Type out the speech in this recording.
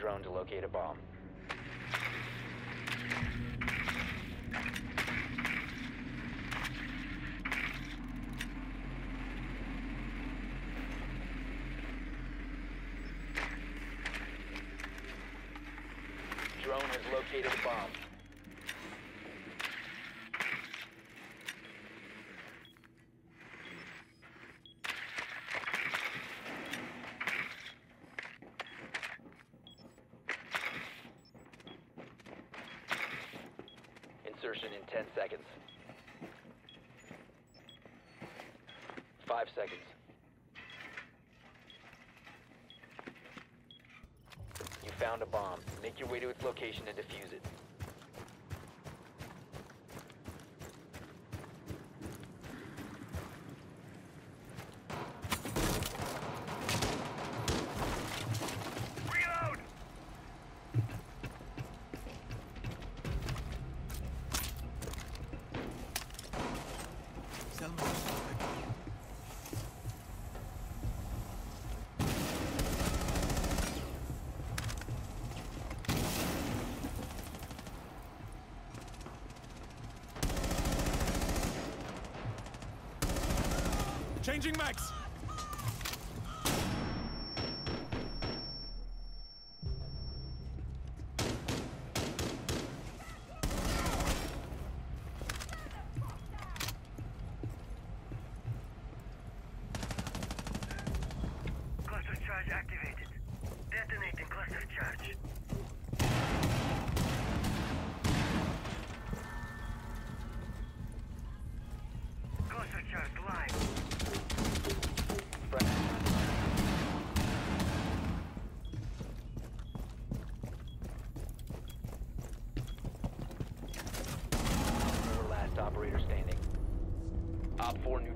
drone to locate a bomb. Drone has located a bomb. Insertion in 10 seconds. 5 seconds. You found a bomb. Make your way to its location and defuse it. Reload! Changing max! Cluster charge activated. Detonating cluster charge. Cluster charge live. Last operator standing. Op 4 new